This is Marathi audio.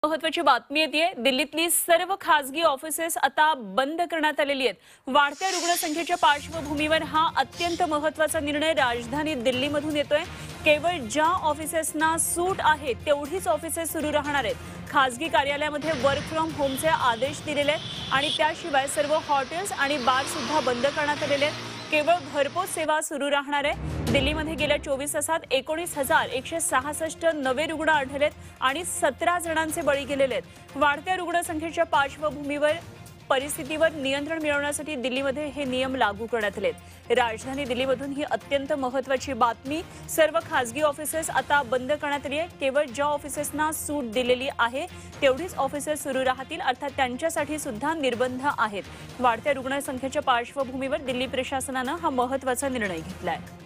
महत्वाची बातमी येते। दिल्लीतली सर्व खासगी ऑफिसेस आता बंद करण्यात आलेली आहेत। वाढत्या रुग्णसंख्येच्या पार्श्वभूमीवर हा अत्यंत महत्त्वाचा निर्णय राजधानी दिल्लीमधून येतोय। केवळ ज्या ऑफिसेसना सूट आहे तेवढीच ऑफिसेस सुरू राहणार आहेत। खासगी कार्यालयामध्ये वर्क फ्रॉम होमचे आदेश दिलेले आहेत आणि त्याशिवाय सर्व हॉटेल्स आणि बार सुद्धा बंद करण्यात आलेले आहेत। केवळ घरपोच सेवा सुरू राहणार आहे। दिल्लीमध्ये गेल्या 24 तासात 19,166 नवे रुग्ण आढळलेत आणि 17 जणांचे बळी गेलेले आहेत। वाढत्या रुग्णसंख्येच्या पार्श्वभूमीवर परिस्थितीवर नियंत्रण मिळवण्यासाठी दिल्लीमध्ये हे नियम लागू करण्यात आलेत। राजधानी दिल्लीमधून ही अत्यंत महत्त्वाची बातमी। सर्व खासगी ऑफिसेस आता बंद करण्यात आली आहे। केवळ ज्या ऑफिसेसना सूट दिलेली आहे तेवढीच ऑफिसेस सुरू राहतील, अर्थात त्यांच्यासाठी सुद्धा निर्बंध आहेत। वाढत्या रुग्णसंख्येच्या पार्श्वभूमीवर दिल्ली प्रशासनाने हा महत्त्वाचा निर्णय घेतलाय।